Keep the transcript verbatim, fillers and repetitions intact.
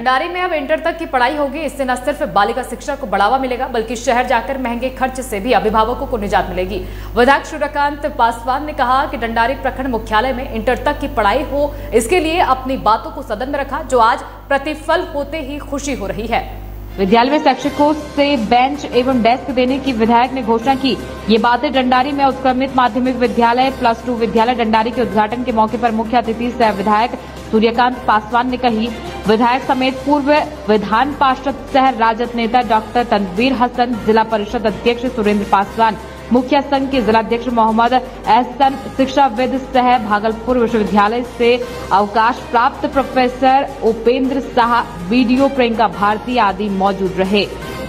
डंडारी में अब इंटर तक की पढ़ाई होगी। इससे न सिर्फ बालिका शिक्षा को बढ़ावा मिलेगा बल्कि शहर जाकर महंगे खर्च से भी अभिभावकों को निजात मिलेगी। विधायक सूर्यकांत पासवान ने कहा कि डंडारी प्रखंड मुख्यालय में इंटर तक की पढ़ाई हो, इसके लिए अपनी बातों को सदन में रखा, जो आज प्रतिफल होते ही खुशी हो रही है। विद्यालय में शिक्षकों से बेंच एवं डेस्क देने की विधायक ने घोषणा की। ये बातें डंडारी में उत्क्रमित माध्यमिक विद्यालय प्लस टू विद्यालय डंडारी के उद्घाटन के मौके पर मुख्य अतिथि सह विधायक सूर्यकांत पासवान ने कही। विधायक समेत पूर्व विधान पार्षद सह राजद नेता डॉक्टर तनवीर हसन, जिला परिषद अध्यक्ष सुरेंद्र पासवान, मुखिया संघ के जिलाध्यक्ष मोहम्मद एहसन, शिक्षाविद सह भागलपुर विश्वविद्यालय से अवकाश प्राप्त प्रोफेसर उपेंद्र शाह, वीडियो प्रियंका भारती आदि मौजूद रहे।